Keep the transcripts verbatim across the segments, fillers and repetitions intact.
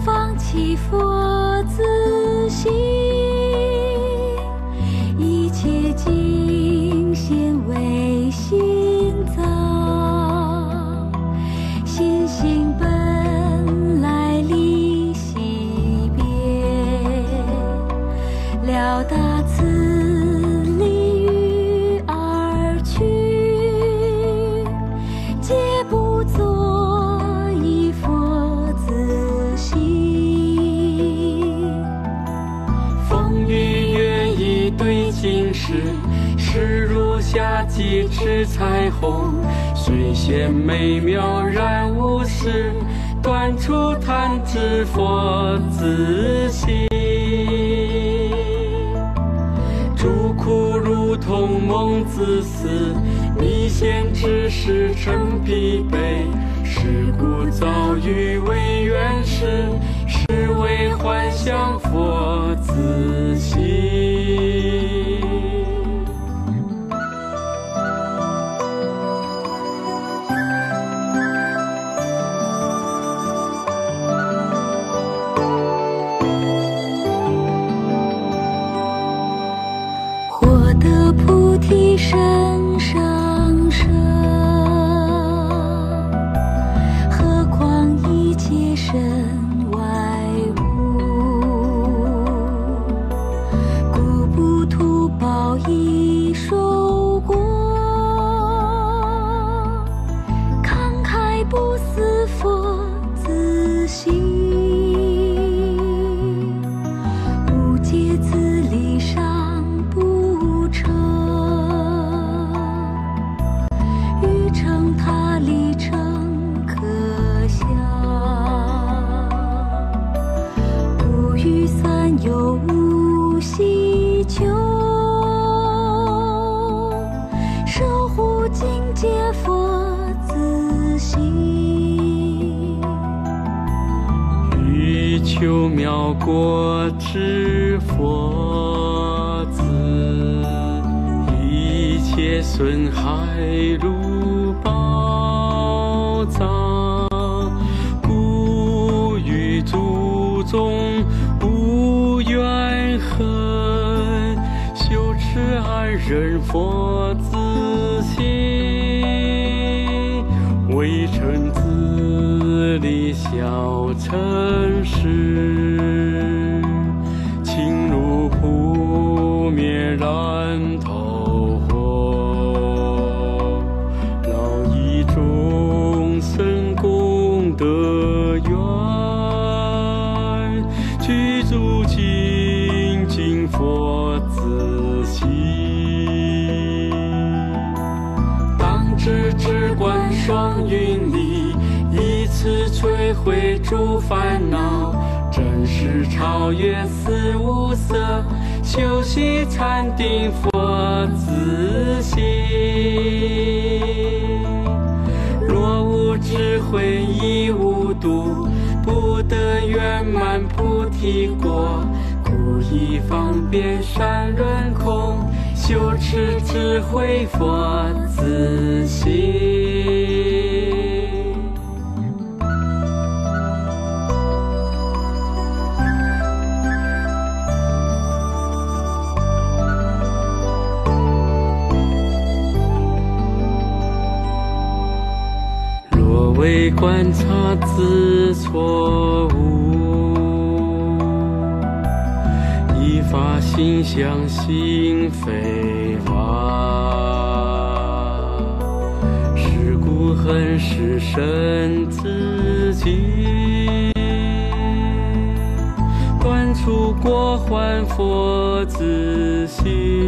放弃佛自性，一切尽现为心造，心性本来离析别，了达此理于而去，皆不作以佛自性。 风雨月一对镜时，时如夏季之彩虹，虽现美妙然无实，断除贪执佛自性。诸苦如同梦自思，迷现之时成疲惫，是故遭遇为缘时，是为幻想佛自性。 获得菩提身上身，何况一切身外物，故不图报以受过，慷慨不思佛自性，无界自理上不成，欲成他理成可想，不于三有无希求，守护境界佛自性， 欲求妙果之佛子，一切损害如宝藏，故与祖宗无怨恨，修持安忍佛自性，为成自理小乘时，情如扑灭燃透火，劳以众生功德愿，具足精进佛自性。当知只观双云里，以此摧毁诸烦恼，真实超越四无色，修习禅定佛自性。若无智慧亦无度，不得圆满菩提果，故以方便善润空，修持智慧佛自性。若为观察自错误，依法心相心非法，是故恒是身自己，断除过患佛自性，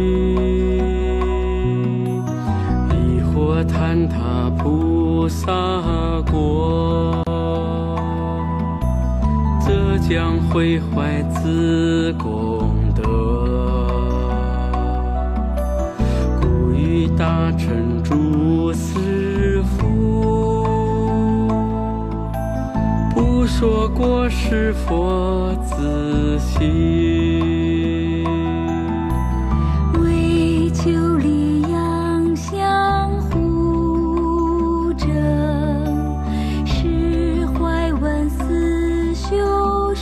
亦或坍塌菩萨果，则将毁坏自功德，故于大乘诸师父，不说过是佛自性， 为求利养相互争，释怀文思修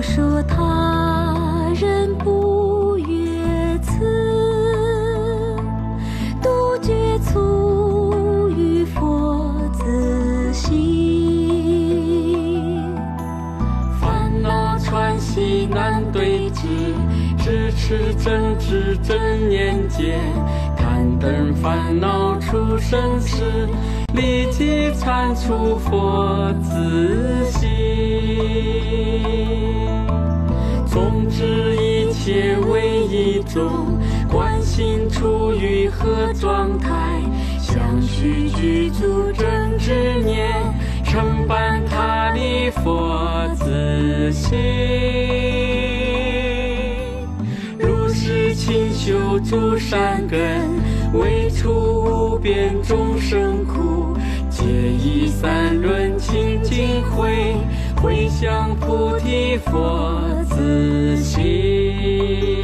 莫说他人不悦此，独觉促于佛自性。 烦恼串习难对治，支持正知真念解。贪灯烦恼出生时，立即铲除佛自性。总知一切为一种，观心处于何状态，相续具足正知念，承办他力佛自性。如是勤修诸善根，为除无边众生苦，皆以三轮清净慧，回向菩提佛自性。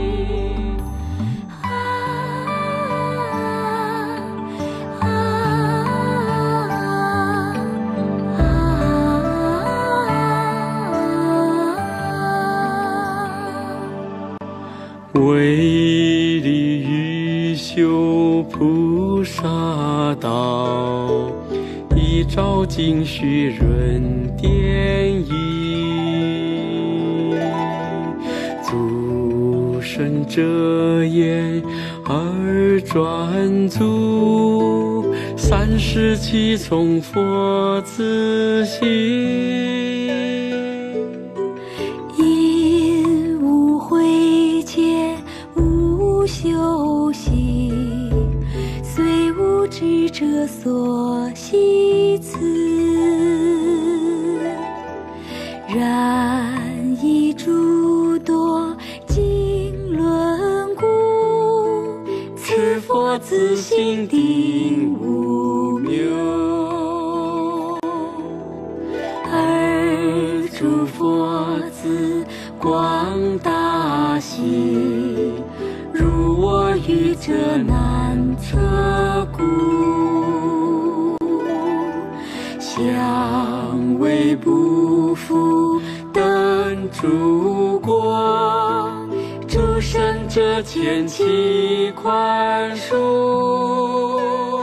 为利欲修菩萨道，依照经须润典义，诸圣者言而专足，三世七从佛自性。 修习虽无智者所习此，然以诸多经论故，此佛自性定无谬。而诸佛子广大喜，如我愚者难测故，相为不复等诸国，诸圣者前期宽恕，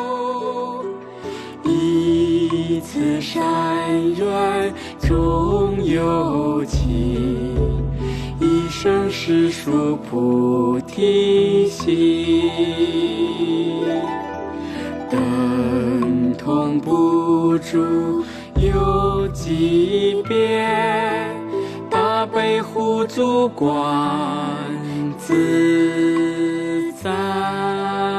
以此善缘终有期，一生实属菩提心，等同不住有机别，大悲护足观自在。